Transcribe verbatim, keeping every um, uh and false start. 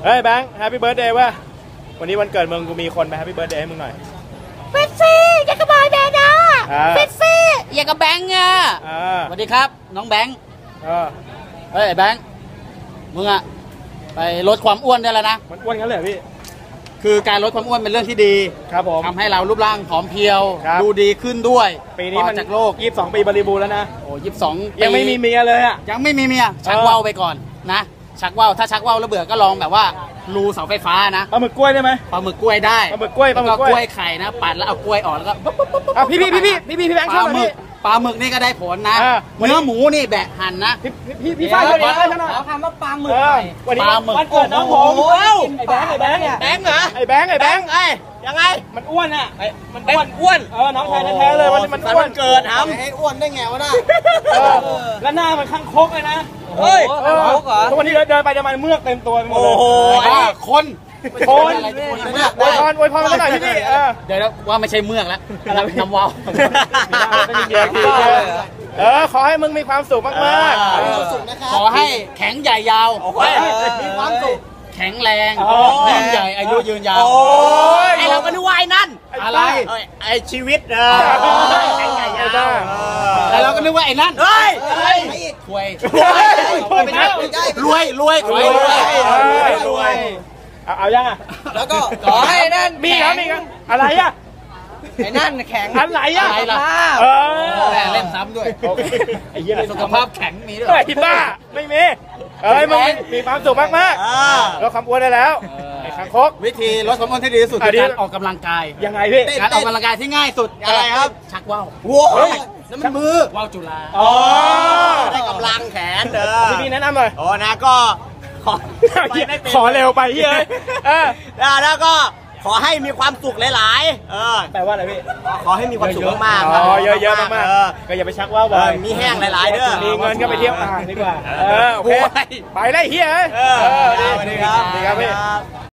เฮ้ยแบงค์แฮปปี้เบิร์ดเดย์ว่ะวันนี้วันเกิดมึงกูมีคนไปแฮปปี้เบิร์ดเดย์ให้มึงหน่อยเฟสซี่ยังกระบายแบนนะเฟสซี่ยังกระแบงค์อ่ะสวัสดีครับน้องแบงค์เฮ้ยแบงค์มึงอะไปลดความอ้วนได้แล้วนะมันอ้วนกันเลยพี่คือการลดความอ้วนเป็นเรื่องที่ดีครับผมทำให้เรารูปร่างผอมเพรียวดูดีขึ้นด้วยปีนี้มันจากโลกยี่สิบสองปีบริบูรณ์แล้วนะโอ้ยี่สิบสองยังไม่มีเมียเลยอะยังไม่มีเมียชักว่าวไปก่อนนะชักว่าวถ้าชักว่าวแล้วเบื่อก็ลองแบบว่ารูเสาไฟฟ้านะปลาหมึกกล้วยได้ไหมปลาหมึกกล้วยได้ปลาหมึกกล้วยปลาหมึกกล้วยไข่นะปัดแล้วเอากล้วยออกแล้วก็พี่พี่พี่พี่พี่พี่แบงค์ชอบไหมปลาหมึกนี่ก็ได้ผลนะเนื้อหมูนี่แบะหั่นนะพี่พี่พี่ฝ้ายเขาเองนะเขาทำว่าปลาหมึกวันนี้ปลาหมึกวันเกิดน้องผมไอ้แบงค์ไอ้แบงค์แบงค์เหรอไอ้แบงค์ไอ้แบงค์ไอ้ยังไงมันอ้วนอ่ะมันอ้วนอ้วนเออน้องชายแท้ๆเลยมันมันอ้วนเกิดทำให้อ้วนได้ไงวะน่ะแล้วหน้ามันข้างคกเลยนะเฮ้ยข้างคกเหรอทุกวันนี้เดินไปเดินมาเมือกเต็มตัวหมดเลยโอ้โหคนคนอวยพรอวยพรมาหน่อยพี่พี่เดี๋ยวว่าไม่ใช่เมือกแล้วน้ำว่าวเออขอให้มึงมีความสุขมากๆขอให้แข็งใหญ่ยาวมีความสุขแข็งแรงยิ่งใหญ่อายุยืนยาวไอเราก็นึกว่าไอ้นั่นอะไรไอชีวิตเออแข็งใหญ่ยาวแต่เราก็นึกว่าไอ้นั่นเฮ้ยรวยรวยรวยรวยรวยเอาเอายังอ่ะแล้วก็ขอให้นั่นมีครับมีครับอะไรอ่ะไอ้นั่นแข็งอะไรอ่ะอะไรล่ะเออเล่นซ้ำด้วยไอ้เหี้ยสุขภาพแข็งมีด้วยไอ้บ้าไม่มีเอ้ยมึงมีความสุขมากๆลดความอ้วนได้แล้วไอ้ข้างคกวิธีลดความอ้วนที่ดีที่สุดคือการออกกำลังกายยังไงพี่การออกกำลังกายที่ง่ายสุดอะไรครับชักว่าวว้าวนั่นมันมือว่าวจุฬาอ๋อได้กำลังแขนเด้อพี่แนะนำหน่อยอ๋อนะก็ขอขอเร็วไปเฮ้ยเออแล้วก็ขอให้มีความสุขหลายๆเออแปลว่าอะไรพี่ขอให้มีความสุขมากๆอ๋อเยอะๆมากๆก็อย่าไปชักว่าวบ่อยมีแห้งหลายๆเด้อมีเงินก็ไปเที่ยวอ่างดีกว่าเออโอเคไปได้เฮ้ยเออสวัสดีครับสวัสดีครับพี่